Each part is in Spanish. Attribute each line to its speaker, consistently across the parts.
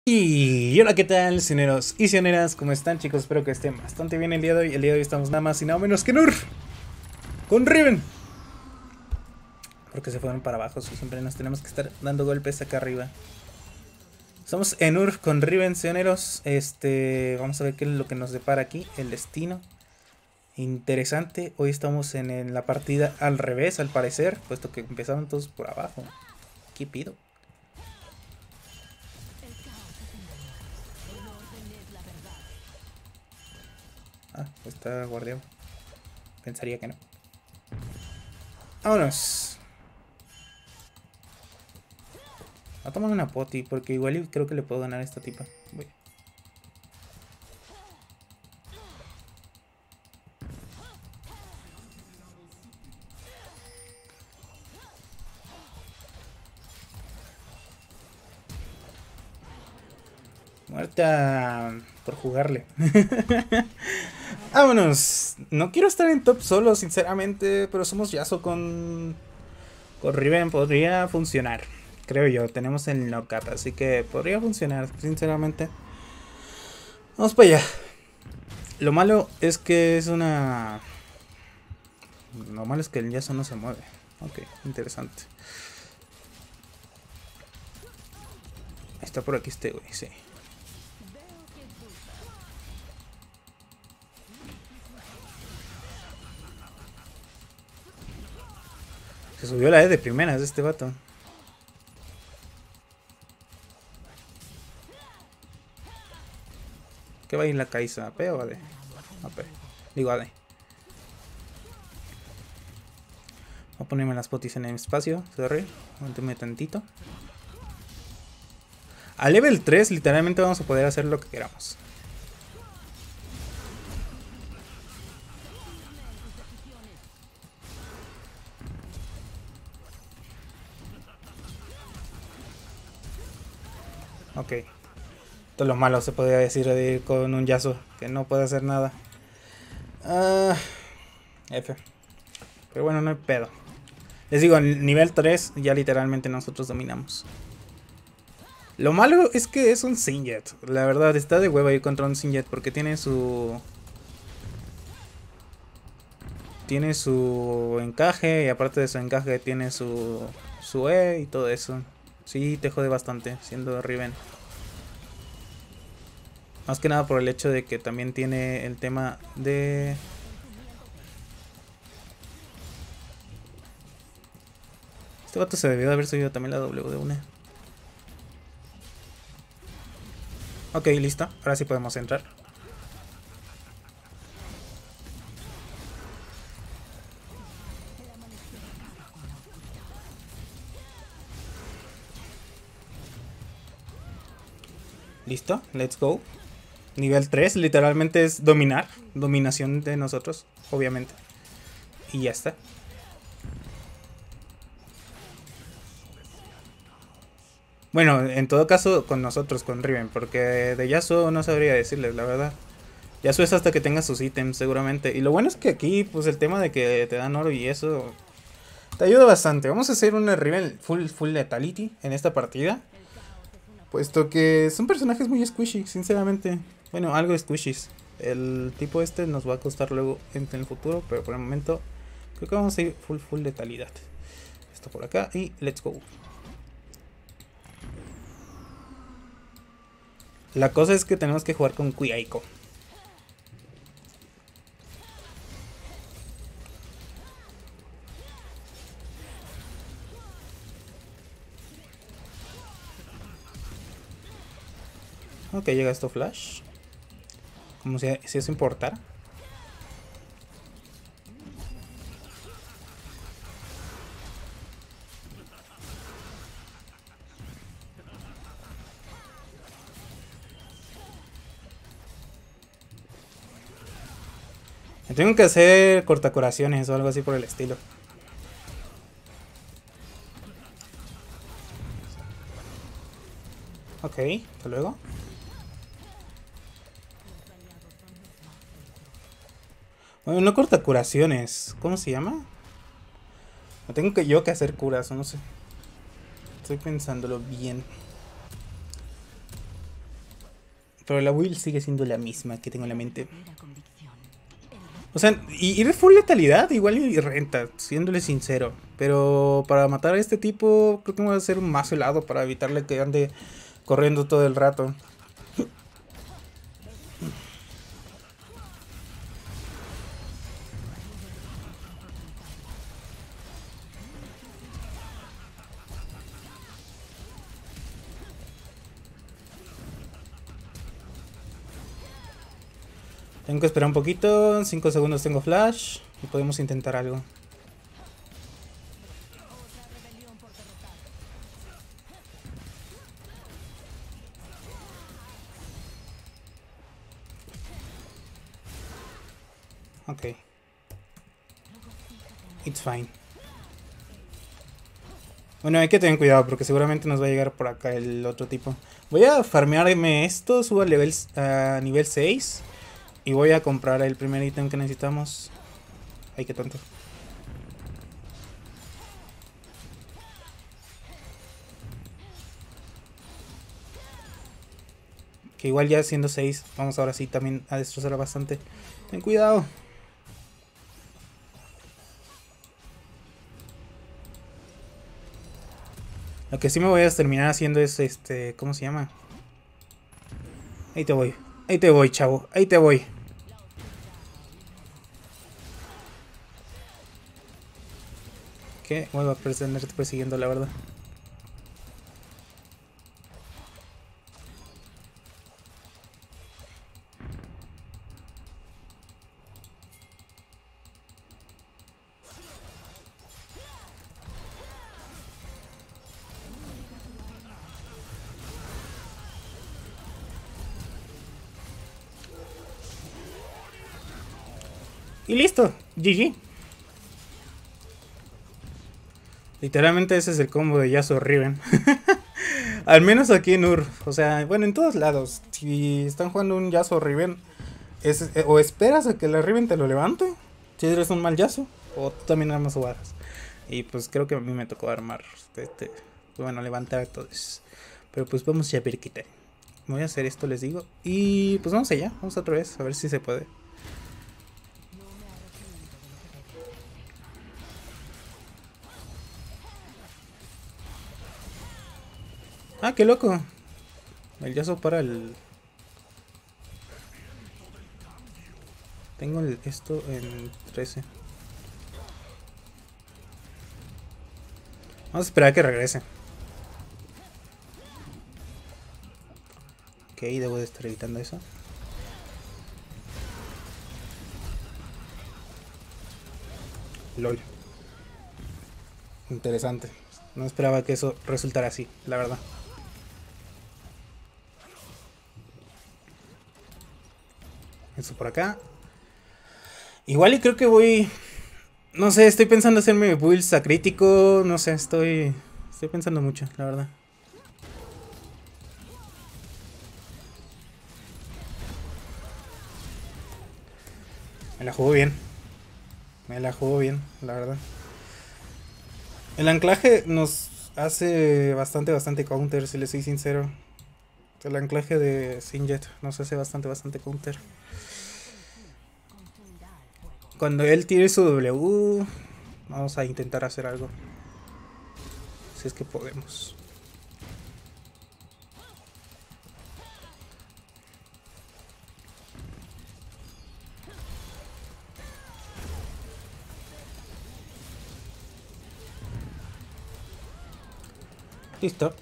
Speaker 1: Y hola, ¿qué tal, sioneros y sioneras? ¿Cómo están, chicos? Espero que estén bastante bien el día de hoy. El día de hoy estamos nada más y nada menos que en Urf con Riven. Porque se fueron para abajo, si siempre nos tenemos que estar dando golpes acá arriba. Estamos en Urf con Riven, sioneros. Vamos a ver qué es lo que nos depara aquí, el destino. Interesante, hoy estamos en la partida al revés, al parecer, puesto que empezaron todos por abajo. ¿Qué pido? Ah, está guardián. Pensaría que no. Vámonos. Voy a tomar una poti porque igual creo que le puedo ganar a esta tipa. Voy. Muerta por jugarle. Vámonos. No quiero estar en top solo, sinceramente, pero somos Yasuo con Riven. Podría funcionar, creo yo. Tenemos el knockup, así que podría funcionar, sinceramente. Vamos para allá. Lo malo es que es una... Lo malo es que el Yasuo no se mueve. Ok, interesante. Está por aquí este güey, sí. Se subió la E de primeras de este vato. ¿Qué va a ir la Kai'Sa? ¿AP o AD? AP. Digo AD. Voy a ponerme las potis en el espacio. Sorry. Aguántame tantito. A level 3 literalmente vamos a poder hacer lo que queramos. Ok. Todo lo malo se podría decir de ir con un Yasuo que no puede hacer nada. F. Pero bueno, no hay pedo. Les digo, en nivel 3 ya literalmente nosotros dominamos. Lo malo es que es un Singed. La verdad, está de hueva ir contra un Singed porque tiene su... Tiene su encaje y aparte de su encaje tiene su E y todo eso. Sí, te jode bastante siendo Riven. Más que nada por el hecho de que también tiene el tema de... Este vato se debió de haber subido también la W de una. Ok, listo. Ahora sí podemos entrar. Listo, let's go. Nivel 3 literalmente es dominar. Dominación de nosotros, obviamente. Y ya está. Bueno, en todo caso con nosotros, con Riven. Porque de Yasuo no sabría decirles, la verdad. Yasuo es hasta que tenga sus ítems, seguramente. Y lo bueno es que aquí, pues el tema de que te dan oro y eso... Te ayuda bastante. Vamos a hacer una Riven full letality en esta partida. Puesto que son personajes muy squishy, sinceramente. Bueno, algo squishies. El tipo este nos va a costar luego en el futuro, pero por el momento creo que vamos a ir full letalidad. Esto por acá y let's go. La cosa es que tenemos que jugar con Kuyaiko. Ok, llega esto flash. Como si eso importara. Tengo que hacer cortacorazones o algo así por el estilo. Ok, hasta luego. Bueno, no corta curaciones. ¿Cómo se llama? Tengo que yo que hacer curas, o no sé. Estoy pensándolo bien. Pero la build sigue siendo la misma que tengo en la mente. O sea, ir de full letalidad igual y renta, siéndole sincero. Pero para matar a este tipo, creo que me voy a hacer un mazo helado para evitarle que ande corriendo todo el rato. Tengo que esperar un poquito, en 5 segundos tengo flash y podemos intentar algo. Ok. It's fine. Bueno, hay que tener cuidado porque seguramente nos va a llegar por acá el otro tipo. Voy a farmearme esto, subo a nivel 6. Y voy a comprar el primer ítem que necesitamos. Ay, qué tonto. Que igual ya siendo 6, vamos ahora sí también a destrozar bastante. Ten cuidado. Lo que sí me voy a terminar haciendo es ¿cómo se llama? Ahí te voy. Ahí te voy, chavo. Ahí te voy. ¿Qué? Vuelvo a pretenderte persiguiendo, la verdad. Y listo. GG. Literalmente ese es el combo de Yasuo Riven. Al menos aquí en Urf. O sea, bueno, en todos lados. Si están jugando un Yasuo Riven, o esperas a que la Riven te lo levante, si eres un mal Yasuo, o tú también armas jugadas. Y pues creo que a mí me tocó armar, bueno, levantar a todos. Pero pues vamos a ver qué tal. Voy a hacer esto, les digo. Y pues vamos allá, vamos otra vez, a ver si se puede. Ah, qué loco. El Yasuo para el... Tengo esto en 13. Vamos a esperar a que regrese. Ok, debo de estar evitando eso. LOL. Interesante. No esperaba que eso resultara así, la verdad. Eso por acá. Igual y creo que voy... No sé, estoy pensando hacerme builds a crítico. No sé, estoy pensando mucho, la verdad. Me la jugó bien. Me la jugó bien, la verdad. El anclaje nos hace bastante counter, si le soy sincero. El anclaje de Singed nos hace bastante counter. Cuando él tire su W, vamos a intentar hacer algo. Si es que podemos. Listo.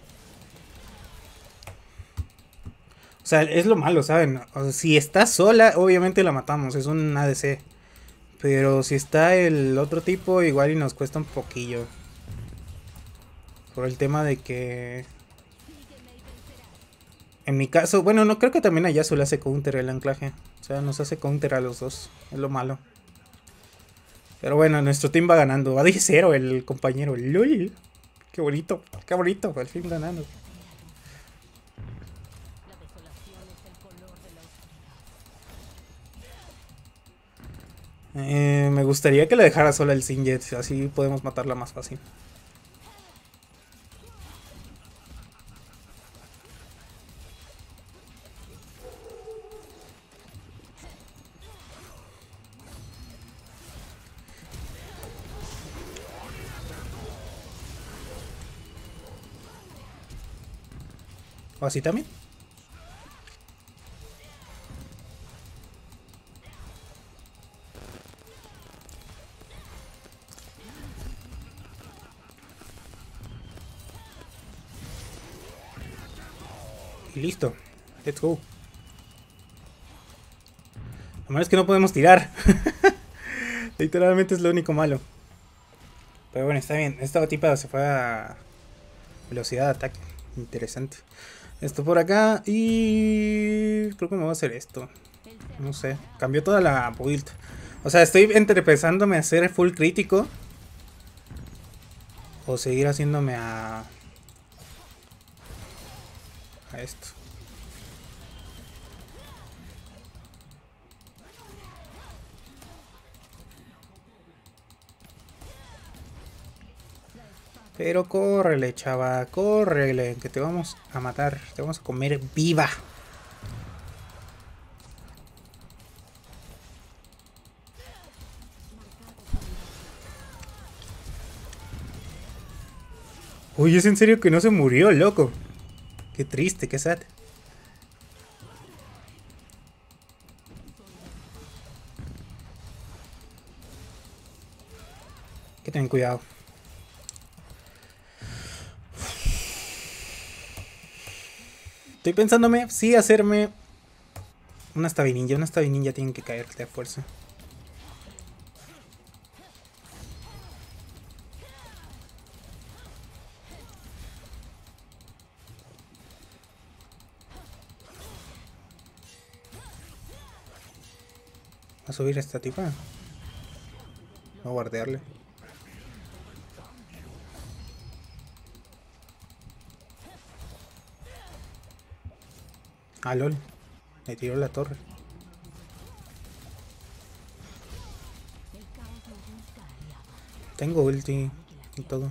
Speaker 1: O sea, es lo malo, ¿saben? O sea, si está sola, obviamente la matamos. Es un ADC. Pero si está el otro tipo, igual y nos cuesta un poquillo. Por el tema de que... En mi caso, bueno, no creo que también a Yasuo le hace counter el anclaje. O sea, nos hace counter a los dos. Es lo malo. Pero bueno, nuestro team va ganando. Va 10-0 el compañero. ¡Lol! Qué bonito, al fin ganando. Me gustaría que la dejara sola el Singed, así podemos matarla más fácil. ¿O así también? Y listo. Let's go. Lo malo es que no podemos tirar. Literalmente es lo único malo. Pero bueno, está bien. Esta tipa se fue a velocidad de ataque. Interesante. Esto por acá. Y creo que me voy a hacer esto. No sé. Cambió toda la build. O sea, estoy entrepezándome a hacer full crítico. O seguir haciéndome a esto. Pero córrele, chava, córrele, que te vamos a matar, te vamos a comer viva. Uy, es en serio que no se murió, loco. Qué triste, qué sad. Hay que tener cuidado. Estoy pensándome, sí, hacerme una stabinilla. Una stabinilla tiene que caer de fuerza. A subir esta tipa. Voy a guardearle. Ah, lol. Le tiró la torre. Tengo ulti y todo.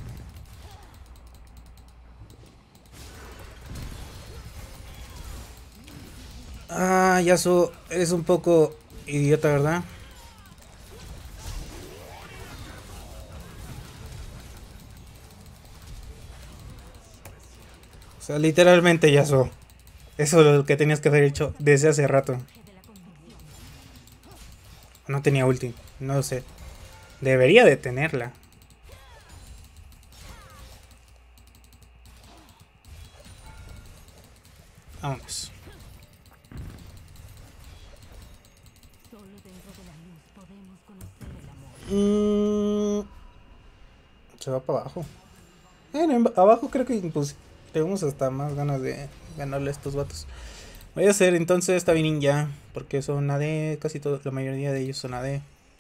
Speaker 1: Ah, Yasuo, eres un poco idiota, ¿verdad? O sea, literalmente Yasuo. Eso es lo que tenías que haber hecho desde hace rato. No tenía ulti, no lo sé. Debería de tenerla. Vámonos. Se va para abajo. Abajo creo que pues, tenemos hasta más ganas de ganarle a estos vatos. Voy a hacer entonces esta ninja. Porque son AD. Casi todo, la mayoría de ellos son AD.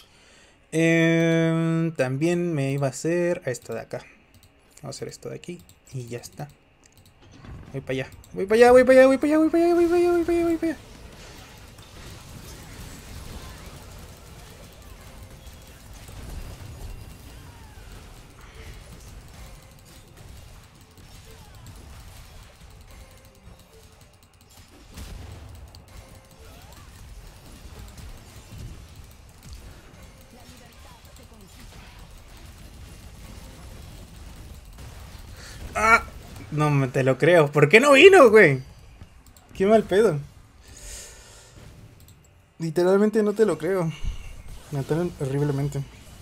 Speaker 1: También me iba a hacer a esto de acá. Vamos a hacer esto de aquí. Y ya está. Voy para allá. Voy para allá, voy para allá, voy para allá, voy para allá, voy para allá, voy para allá, voy para allá. ¡Ah! No me te lo creo. ¿Por qué no vino, güey? Qué mal pedo. Literalmente no te lo creo. Me mataron horriblemente.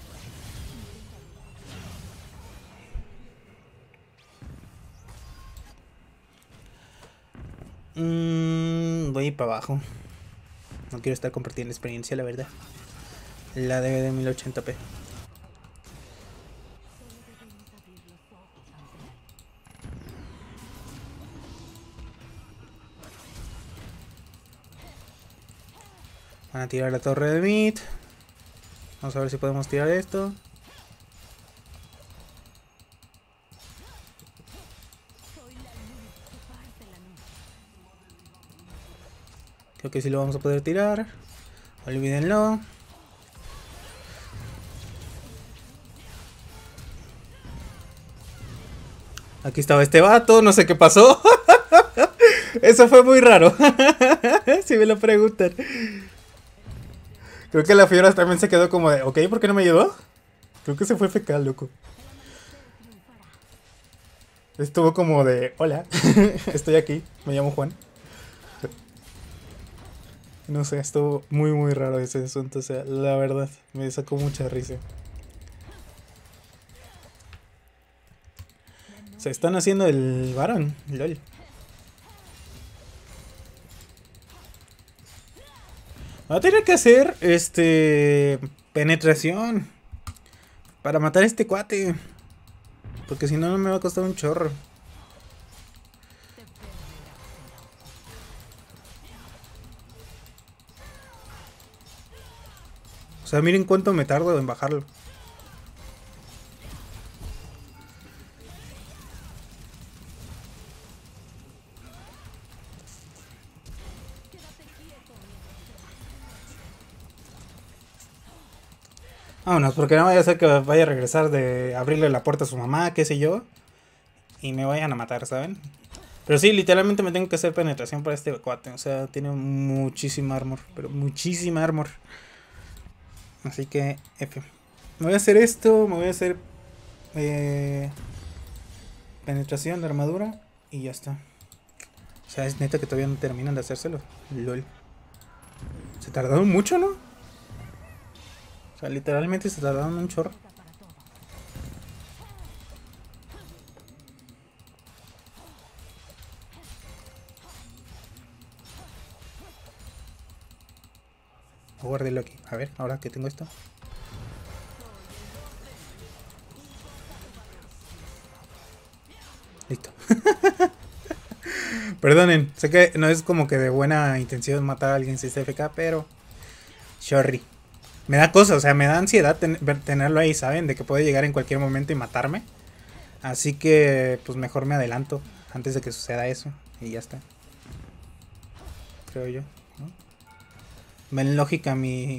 Speaker 1: Voy a ir para abajo. No quiero estar compartiendo experiencia, la verdad. La de 1080p. Van a tirar la torre de mid. Vamos a ver si podemos tirar esto. Creo que sí lo vamos a poder tirar. Olvídenlo. Aquí estaba este vato, no sé qué pasó. Eso fue muy raro. Si me lo preguntan. Creo que la Fiora también se quedó como de, ok, ¿por qué no me ayudó? Creo que se fue fecal, loco. Estuvo como de, hola, estoy aquí, me llamo Juan. No sé, estuvo muy muy raro ese asunto, o sea, la verdad, me sacó mucha risa. Se están haciendo el varón, lol. Va a tener que hacer, penetración para matar a este cuate. Porque si no, no me va a costar un chorro. O sea, miren cuánto me tardo en bajarlo. Vámonos, porque no vaya a ser que vaya a regresar de abrirle la puerta a su mamá, qué sé yo. Y me vayan a matar, ¿saben? Pero sí, literalmente me tengo que hacer penetración para este cuate. O sea, tiene muchísima armor. Pero muchísima armor. Así que, F. Me voy a hacer esto, me voy a hacer penetración de armadura y ya está. O sea, es neta que todavía no terminan de hacérselo. LOL. Se tardaron mucho, ¿no? O sea, literalmente se tardaron un chorro. Voy a guardarlo aquí. A ver, ahora que tengo esto. Listo. Perdonen, sé que no es como que de buena intención matar a alguien si es FK, pero... Sorry. Me da cosa, o sea, me da ansiedad tenerlo ahí, ¿saben? De que puede llegar en cualquier momento y matarme. Así que, pues mejor me adelanto antes de que suceda eso. Y ya está. Creo yo, ¿no? ¿Ven lógica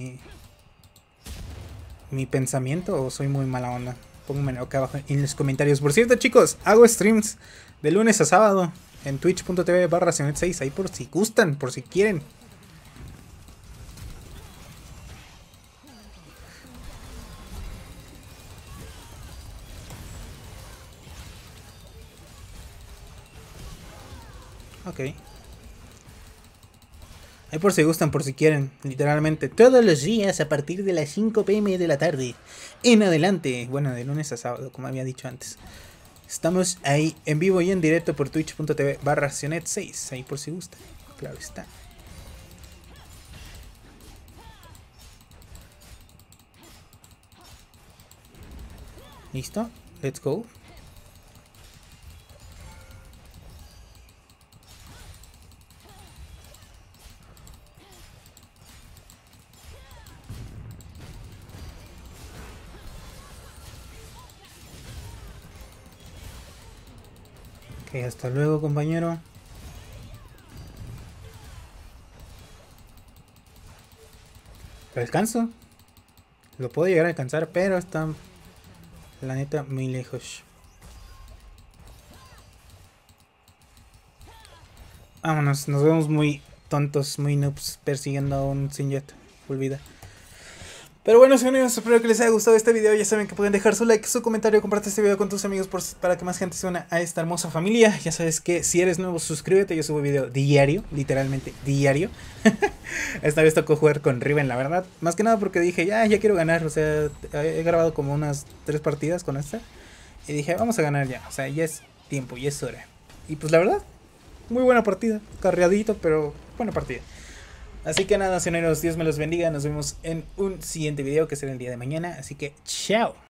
Speaker 1: mi pensamiento o soy muy mala onda? Pónganme acá abajo en los comentarios. Por cierto, chicos, hago streams de lunes a sábado en twitch.tv/Sionet6. Ahí por si gustan, por si quieren. Ok. Ahí por si gustan, por si quieren. Literalmente todos los días a partir de las 5 p.m. de la tarde. En adelante. Bueno, de lunes a sábado, como había dicho antes. Estamos ahí en vivo y en directo por twitch.tv/Sionet6. Ahí por si gustan. Claro está. ¿Listo? Let's go. Ok, hasta luego, compañero. ¿Lo alcanzo? Lo puedo llegar a alcanzar, pero está, la neta, muy lejos. Vámonos, nos vemos muy tontos, muy noobs persiguiendo a un Sinjet. Olvida. Pero bueno, señores, espero que les haya gustado este video. Ya saben que pueden dejar su like, su comentario, comparte este video con tus amigos para que más gente se una a esta hermosa familia. Ya sabes que si eres nuevo, suscríbete. Yo subo video diario, literalmente diario. Esta vez tocó jugar con Riven, la verdad. Más que nada porque dije, ya quiero ganar. O sea, he grabado como unas 3 partidas con esta. Y dije, vamos a ganar ya. O sea, ya es tiempo, ya es hora. Y pues la verdad, muy buena partida. Carreadito, pero buena partida. Así que nada, señores, Dios me los bendiga. Nos vemos en un siguiente video que será el día de mañana. Así que, chao.